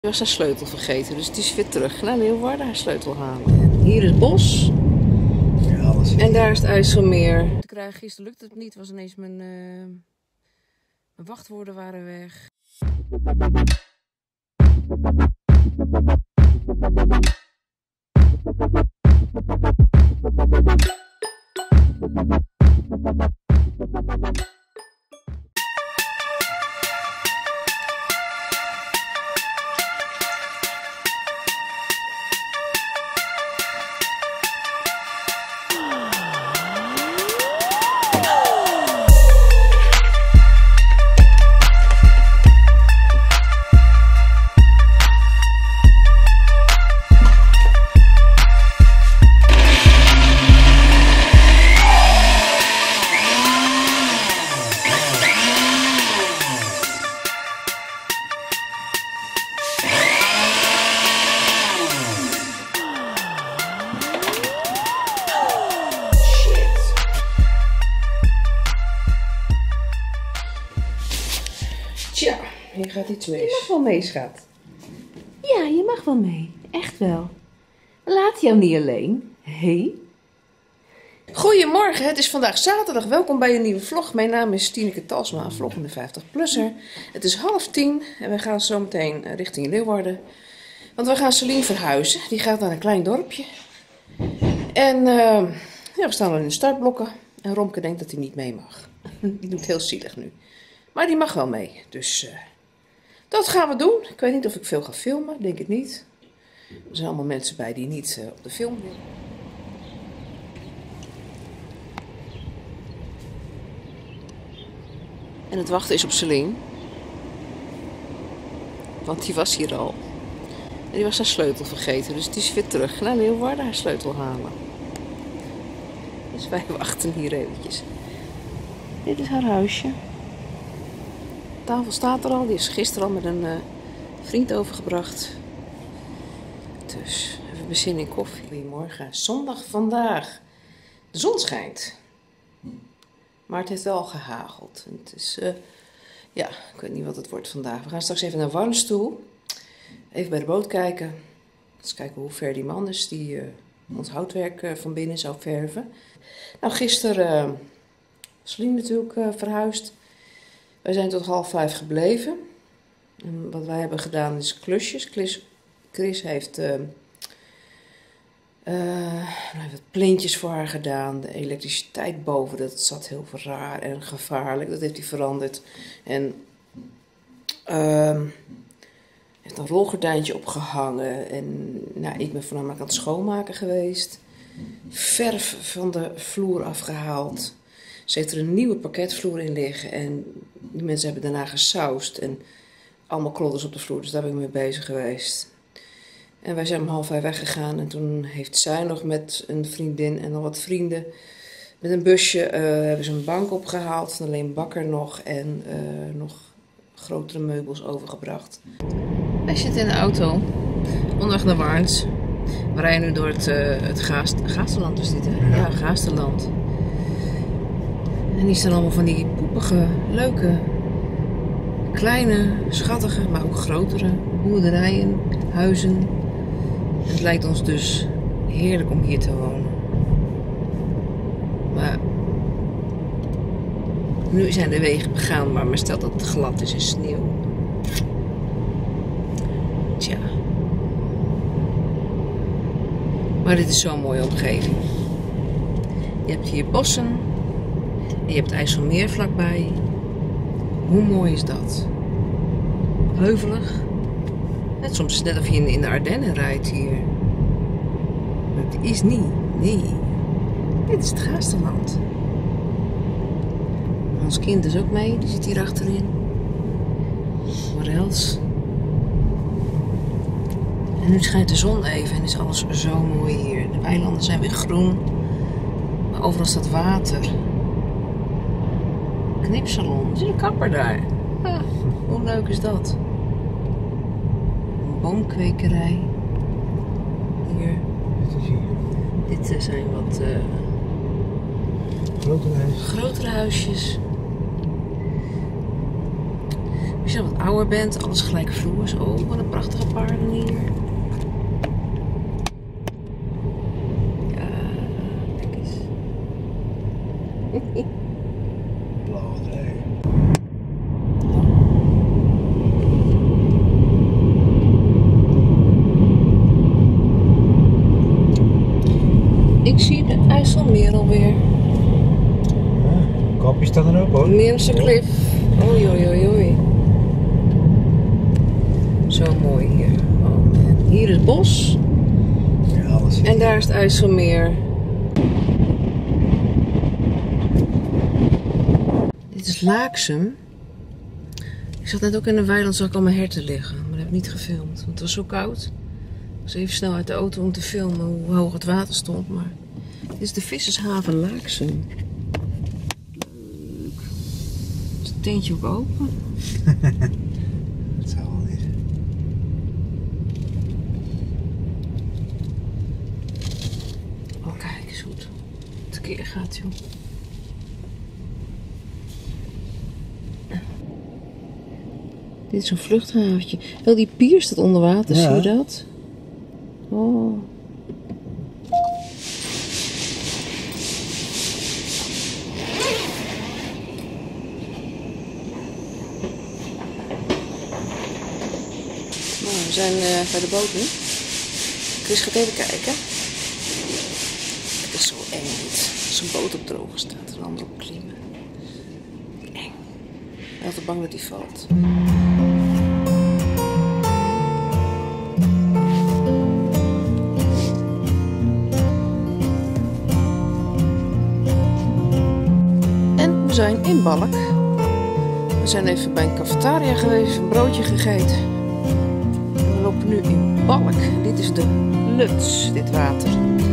Hij was haar sleutel vergeten, dus die is weer terug naar Leeuwarden haar sleutel halen. Hier is het bos. Ja, en daar is het IJsselmeer. Te krijgen gisteren lukte het niet, was ineens mijn wachtwoorden waren weg. Tja, hier gaat iets mis. Je mag wel mee, schat. Ja, je mag wel mee. Echt wel. Laat jou niet alleen. Hé? Goedemorgen, het is vandaag zaterdag. Welkom bij een nieuwe vlog. Mijn naam is Tineke Talsma, vloggende 50-plusser. Het is 9:30 en we gaan zo meteen richting Leeuwarden. Want we gaan Celine verhuizen. Die gaat naar een klein dorpje. En ja, we staan al in de startblokken. En Romke denkt dat hij niet mee mag. Die doet heel zielig nu. Maar die mag wel mee. Dus dat gaan we doen. Ik weet niet of ik veel ga filmen. Denk het niet. Er zijn allemaal mensen bij die niet op de film willen. En het wachten is op Celine. Want die was hier al. En die was haar sleutel vergeten. Dus die is weer terug naar Leeuwarden haar sleutel halen. Dus wij wachten hier eventjes. Dit is haar huisje. De tafel staat er al. Die is gisteren al met een vriend overgebracht. Dus even bezinnen in koffie. Goedemorgen. Zondag vandaag. De zon schijnt. Maar het heeft wel gehageld. En het is, ja, ik weet niet wat het wordt vandaag. We gaan straks even naar Warnstoel. Even bij de boot kijken. Eens kijken hoe ver die man is die ons houtwerk van binnen zou verven. Nou, gisteren Celine natuurlijk verhuisd. Wij zijn tot 4:30 gebleven. En wat wij hebben gedaan is klusjes. Chris heeft wat plintjes voor haar gedaan. De elektriciteit boven, dat zat heel raar en gevaarlijk. Dat heeft hij veranderd. En heeft een rolgordijntje opgehangen. En nou, ik ben voornamelijk aan het schoonmaken geweest. Verf van de vloer afgehaald. Ze heeft er een nieuwe parketvloer in liggen. En die mensen hebben daarna gesausd. En allemaal klodders op de vloer. Dus daar ben ik mee bezig geweest. En wij zijn om 4:30 weggegaan. En toen heeft zij nog met een vriendin en nog wat vrienden... met een busje hebben ze een bank opgehaald. En alleen bakker nog. En nog grotere meubels overgebracht. Wij zitten in de auto. Onderweg naar Warns. We rijden nu door het Gaasterland is dit, hè? Ja, Gaasterland. En die staan allemaal van die poepige, leuke, kleine, schattige, maar ook grotere boerderijen, huizen. Het lijkt ons dus heerlijk om hier te wonen. Maar nu zijn de wegen begaanbaar, maar stel dat het glad is en sneeuw. Tja. Maar dit is zo'n mooie omgeving. Je hebt hier bossen. En je hebt het IJsselmeer vlakbij. Hoe mooi is dat? Heuvelig. Het soms net of je in de Ardennen rijdt hier. Maar het is niet. Nee. Dit is het Gaasterland. Ons kind is ook mee. Die zit hier achterin. Morels. En nu schijnt de zon even en is alles zo mooi hier. De weilanden zijn weer groen. Maar overal staat water. Knipsalon. Er zit een kapper daar. Ah, hoe leuk is dat? Een boomkwekerij. Hier. Dit zijn wat grotere huisjes. We Als je wat ouder bent, alles gelijke vloers. Oh, wat een prachtige paarden hier. Ja, kijk eens. Blauwe draai. Ik zie de IJsselmeer alweer. Ja, kopje staat er ook hoor. Meerse klif. Oei, oei, oei, oei. Zo mooi hier. Oh man. Hier is het bos. Ja, alles. En daar is het IJsselmeer. Dit is Laaksum. Ik zat net ook in een weiland, zag ik al mijn herten liggen. Maar dat heb ik niet gefilmd, want het was zo koud. Ik was even snel uit de auto om te filmen hoe hoog het water stond. Maar dit is de vissershaven Laaksum. Leuk. Is het tentje ook open? Dat zou wel niet. Oh, kijk eens hoe het tekeer gaat, joh. Dit is een vluchthaventje. Wel, die pier staat onder water, Ja. zie je dat? Oh. Nou, we zijn bij de boot nu. Chris gaat even kijken. Het is zo eng niet. Als een boot op droge staat en ander op klimmen. Eng. Ik ben altijd bang dat hij valt. En we zijn in Balk. We zijn even bij een cafetaria geweest, een broodje gegeten. En we lopen nu in Balk. Dit is de Luts, dit water.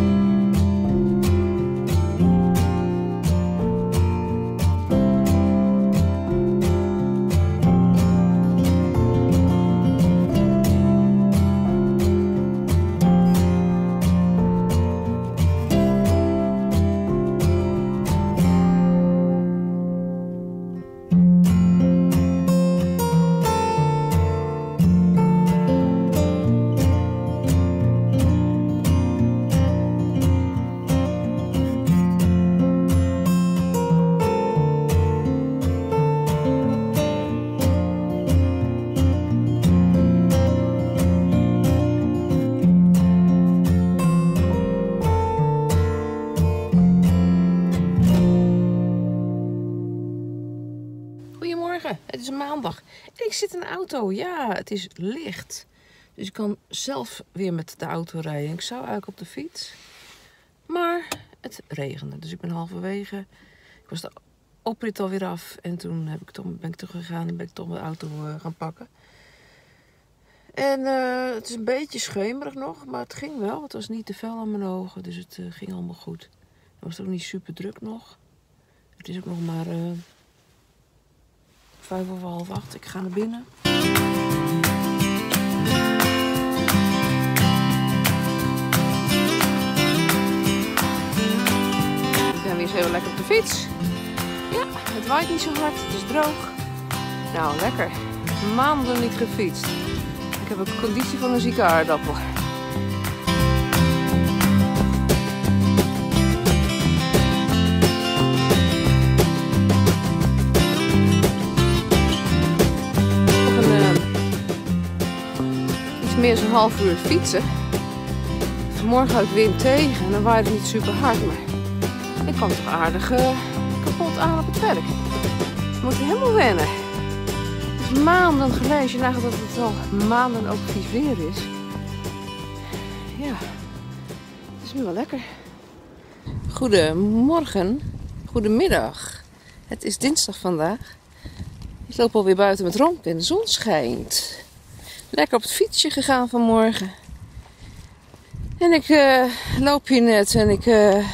Goedemorgen, het is een maandag. En ik zit in de auto. Ja, het is licht. Dus ik kan zelf weer met de auto rijden. Ik zou eigenlijk op de fiets. Maar het regende. Dus ik ben halverwege. Ik was de oprit alweer af. En toen ben ik teruggegaan en ben ik toch mijn auto gaan pakken. En het is een beetje schemerig nog. Maar het ging wel. Het was niet te fel aan mijn ogen. Dus het ging allemaal goed. Het was ook niet super druk nog. Het is ook nog maar 7:55. Ik ga naar binnen. Ik ben weer eens heel lekker op de fiets. Ja, het waait niet zo hard. Het is droog. Nou, lekker. Maanden niet gefietst. Ik heb een conditie van een zieke aardappel. Meer dan een half uur fietsen. Vanmorgen had ik wind tegen en dan waaide het niet super hard, maar ik kwam toch aardig kapot aan op het werk. We moeten helemaal wennen. Het is maanden geleden, als je nagaat dat het al maanden ook vies weer is. Ja, het is nu wel lekker. Goedemorgen, goedemiddag. Het is dinsdag vandaag. Ik loop alweer buiten met Romp en de zon schijnt. Lekker op het fietsje gegaan vanmorgen. En ik loop hier net en ik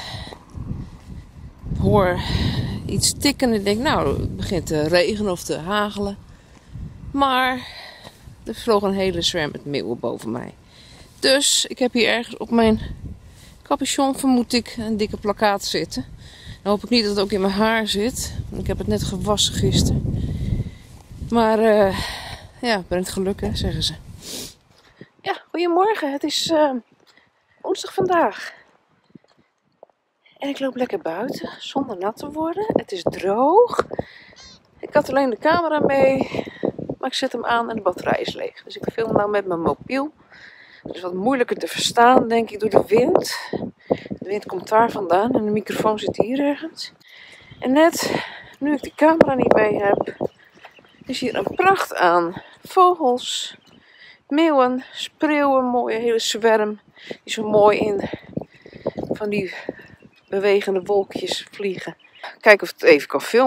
hoor iets tikken. En ik denk, nou, het begint te regenen of te hagelen. Maar er vloog een hele zwerm met meeuwen boven mij. Dus ik heb hier ergens op mijn capuchon, vermoed ik, een dikke plakkaat zitten. Dan hoop ik niet dat het ook in mijn haar zit. Ik heb het net gewassen gisteren. Maar ja, brengt geluk, hè, zeggen ze. Ja, goedemorgen. Het is woensdag vandaag. En ik loop lekker buiten, zonder nat te worden. Het is droog. Ik had alleen de camera mee, maar ik zet hem aan en de batterij is leeg. Dus ik film nou met mijn mobiel. Het is wat moeilijker te verstaan, denk ik, door de wind. De wind komt daar vandaan en de microfoon zit hier ergens. En net, nu ik de camera niet mee heb, is hier een pracht aan. Vogels, meeuwen, spreeuwen, mooie hele zwerm. Die zo mooi in van die bewegende wolkjes vliegen. Kijken of ik het even kan filmen.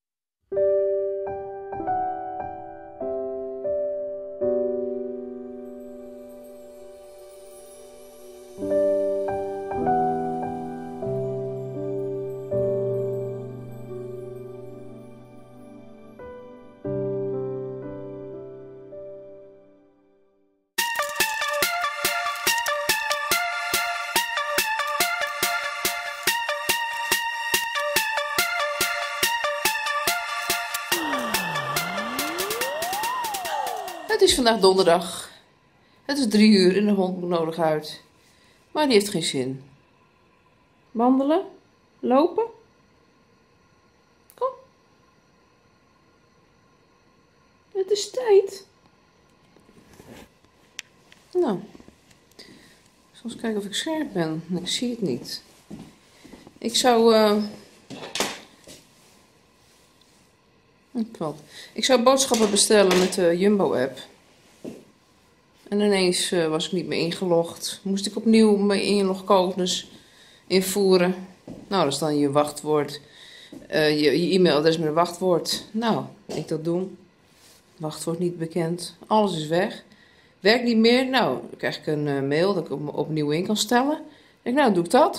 Het is vandaag donderdag. Het is 3 uur en de hond moet nodig uit. Maar die heeft geen zin. Wandelen? Lopen? Kom. Het is tijd. Nou. Ik zal eens kijken of ik scherp ben. Ik zie het niet. Ik zou... Ik zou boodschappen bestellen met de Jumbo-app. En ineens was ik niet meer ingelogd. Moest ik opnieuw mijn inlogcodes invoeren. Nou, dat is dan je wachtwoord. Je e-mailadres met een wachtwoord. Nou, ik dat doen. Wachtwoord niet bekend. Alles is weg. Werkt niet meer. Nou, dan krijg ik een mail dat ik me opnieuw in kan stellen. Ik denk, nou, doe ik dat.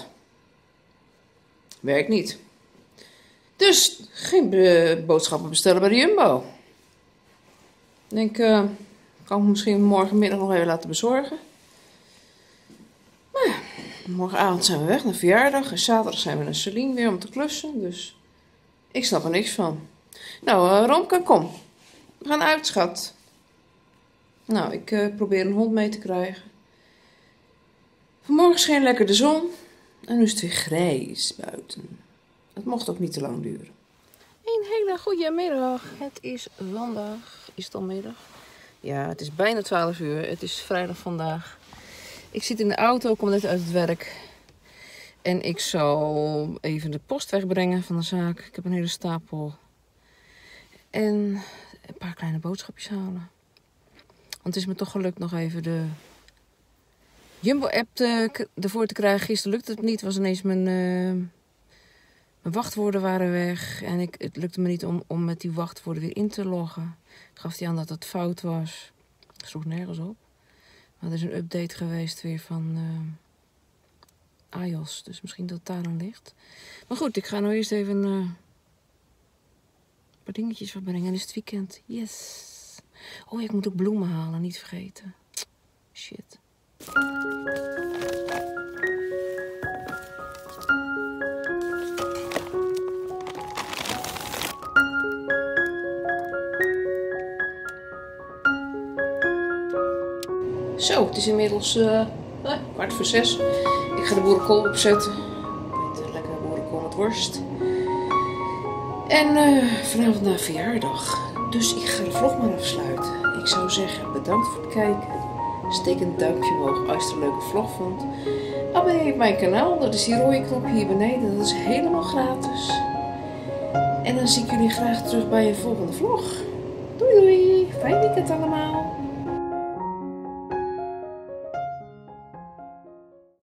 Werkt niet. Dus geen boodschappen bestellen bij de Jumbo. Ik denk, kan ik misschien morgenmiddag nog even laten bezorgen. Maar ja, morgenavond zijn we weg naar verjaardag. En zaterdag zijn we naar Celine weer om te klussen. Dus ik snap er niks van. Nou, Romke, kom. We gaan uit, schat. Nou, ik probeer een hond mee te krijgen. Vanmorgen scheen lekker de zon. En nu is het weer grijs buiten. Het mocht ook niet te lang duren. Een hele goede middag. Het is vandaag. Is het al middag? Ja, het is bijna 12 uur. Het is vrijdag vandaag. Ik zit in de auto, kom net uit het werk. En ik zal even de post wegbrengen van de zaak. Ik heb een hele stapel. En een paar kleine boodschapjes halen. Want het is me toch gelukt nog even de Jumbo-app ervoor te krijgen. Gisteren lukte het niet. Was ineens mijn wachtwoorden waren weg. En het lukte me niet om met die wachtwoorden weer in te loggen. Ik gaf hij aan dat het fout was. Ik sloeg nergens op. Maar er is een update geweest weer van iOS. Dus misschien dat het daar aan ligt. Maar goed, ik ga nou eerst even een paar dingetjes verbrengen. En is het weekend. Yes. Oh ja, ik moet ook bloemen halen. Niet vergeten. Shit. Zo, het is inmiddels 5:15. Ik ga de boerenkool opzetten. Met lekkere boerenkool met worst. En vanavond naar verjaardag. Dus ik ga de vlog maar afsluiten. Ik zou zeggen, bedankt voor het kijken. Steek een duimpje omhoog als je het een leuke vlog vond. Abonneer je op mijn kanaal. Dat is die rode knop hier beneden. Dat is helemaal gratis. En dan zie ik jullie graag terug bij een volgende vlog. Doei doei. Fijn weekend allemaal.